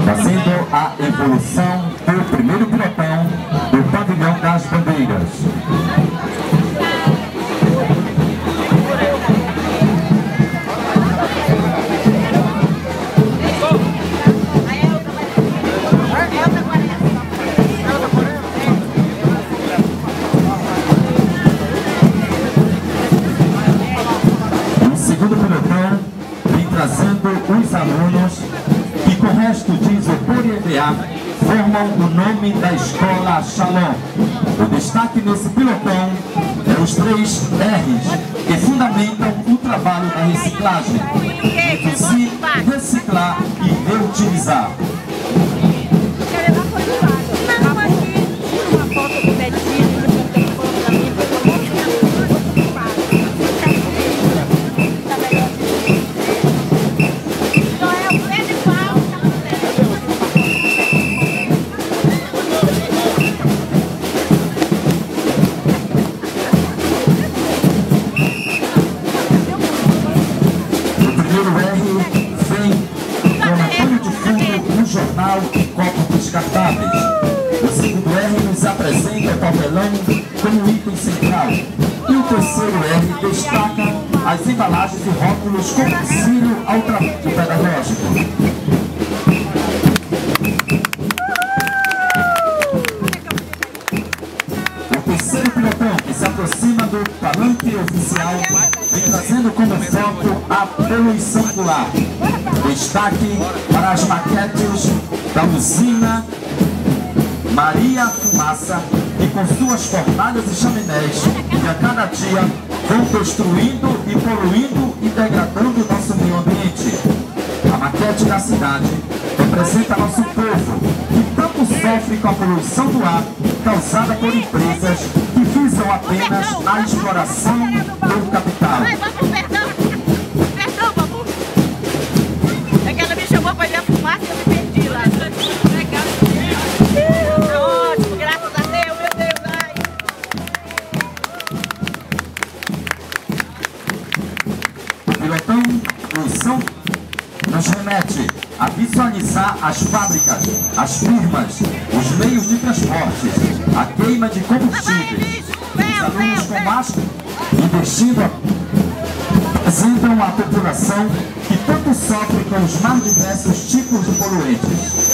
fazendo a evolução do primeiro pelotão do Pavilhão das Bandeiras. O segundo pelotão vem trazendo os alunos que, com o resto de isopor e EVA, formam o nome da Escola Shalom. O destaque nesse pelotão é os 3 R's que fundamentam o trabalho da reciclagem: reduzir, reciclar e reutilizar. Jornal e copos descartáveis. O segundo R nos apresenta o papelão como item central. E o terceiro R destaca as embalagens e rótulos como auxílio ao trabalho pedagógico. O terceiro pelotão, que se aproxima do palanque oficial, vem trazendo como foco a poluição do ar. Destaque para as maquetes da usina Maria Fumaça, que com suas fornalhas e chaminés, que a cada dia vão destruindo e poluindo e degradando o nosso meio ambiente. A maquete da cidade representa nosso povo, que tanto sofre com a poluição do ar causada por empresas que visam apenas a exploração do capital. Nos remete a visualizar as fábricas, as firmas, os meios de transporte, a queima de combustíveis. Os alunos com máscara investindo apresentam a população que tanto sofre com os mais diversos tipos de poluentes.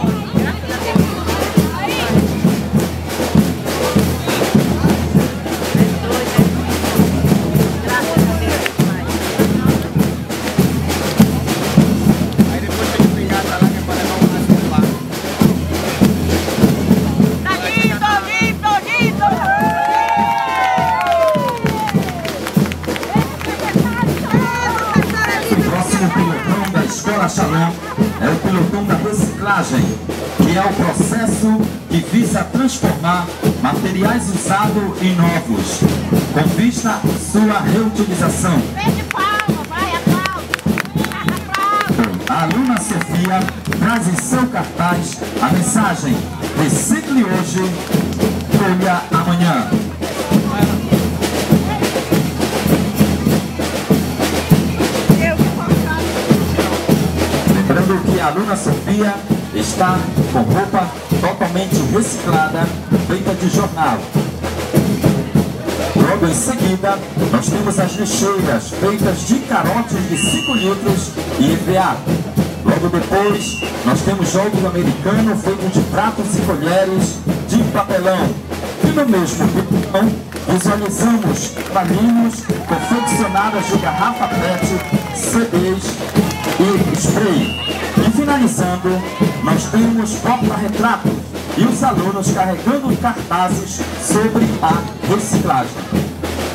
Escola Shalom é o pelotão da reciclagem, que é o processo que visa transformar materiais usados em novos, com vista à sua reutilização. A aluna Sofia traz em seu cartaz a mensagem: recicle hoje, colha amanhã. Lembrando que a aluna Sofia está com roupa totalmente reciclada, feita de jornal. Logo em seguida, nós temos as lixeiras feitas de carotes de 5 litros e EVA. Logo depois, nós temos jogos americanos feitos de pratos e colheres de papelão. E no mesmo pelotão, visualizamos palinhos confeccionadas de garrafa PET, CDs e spray. E finalizando, nós temos porta-retratos e os alunos carregando cartazes sobre a reciclagem.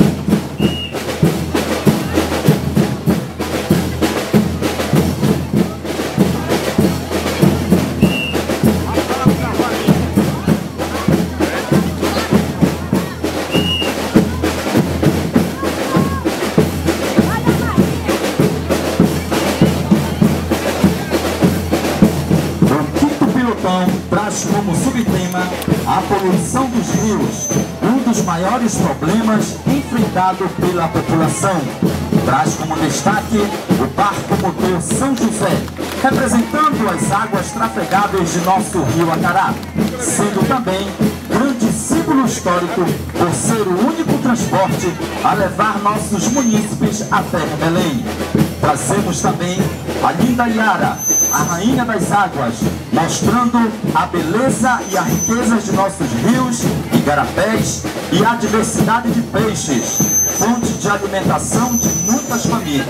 Traz como subtema a poluição dos rios, um dos maiores problemas enfrentados pela população. Traz como destaque o barco motor São José, representando as águas trafegáveis de nosso rio Acará, sendo também grande símbolo histórico por ser o único transporte a levar nossos munícipes até Belém. Trazemos também a linda Iara, a rainha das águas, mostrando a beleza e a riqueza de nossos rios, igarapés e a diversidade de peixes, fonte de alimentação de muitas famílias.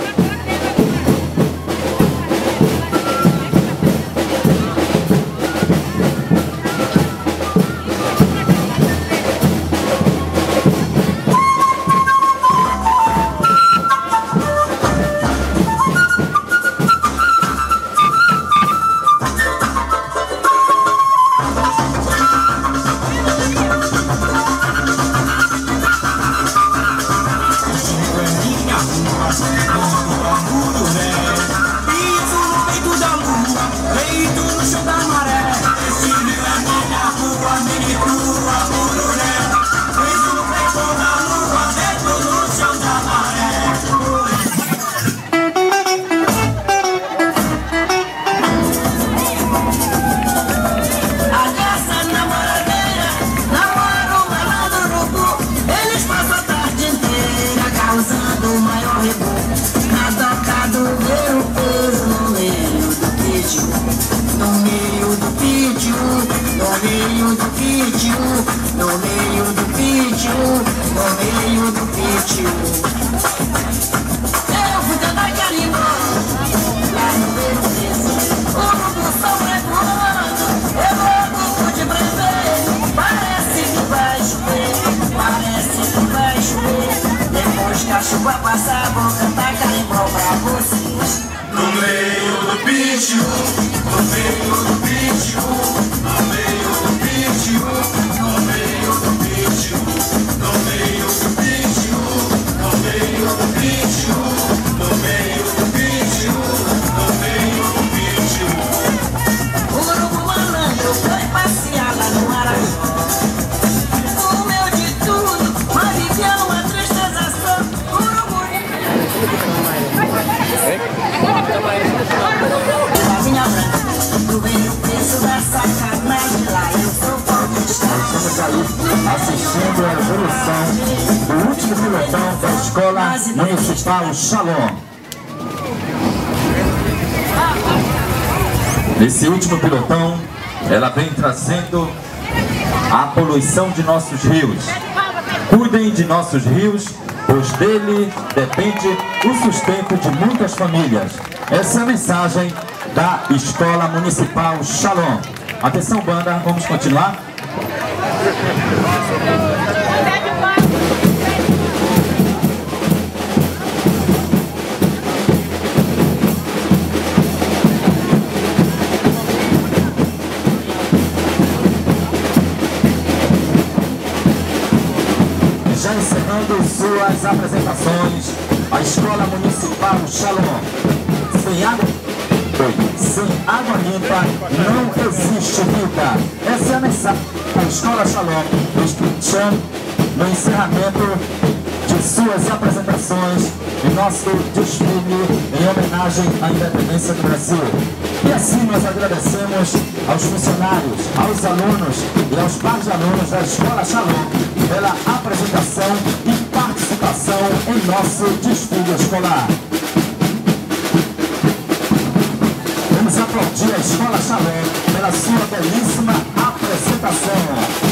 Eu fui cantar carimbo lá no meio preso. O urubu sobrevoando, eu vou de prever. Parece que vai chover, parece que vai chover. Depois que a chuva passar, vou cantar carimbó pra vocês. No meio do pítio, no meio do pítio, no meio do pítio, no meio do pítio, no meio do pítio, no meio do pítio, no meio do pítio, no meio do pítio. O urubu malandro foi passear lá no Arajó. Comeu de tudo, mas viveu uma tristeza só. O urubu minha branca, tu veio o peso da sacanagem lá. Eu sou paulista. Estamos aí assistindo a evolução do último pilotão da Escola Municipal Shalom. Nesse último pilotão, ela vem trazendo a poluição de nossos rios. Cuidem de nossos rios, pois dele depende o sustento de muitas famílias. Essa é a mensagem da Escola Municipal Shalom. Atenção, banda, vamos continuar. Já encerrando suas apresentações, a Escola Municipal Shalom. Sem água limpa não existe vida. Essa é a mensagem da Escola Shalom, Espírito no encerramento de suas apresentações e nosso desfile em homenagem à independência do Brasil. E assim nós agradecemos aos funcionários, aos alunos e aos pais de alunos da Escola Shalom pela apresentação e participação em nosso desfile escolar. Vamos aplaudir a Escola Shalom pela sua belíssima apresentação.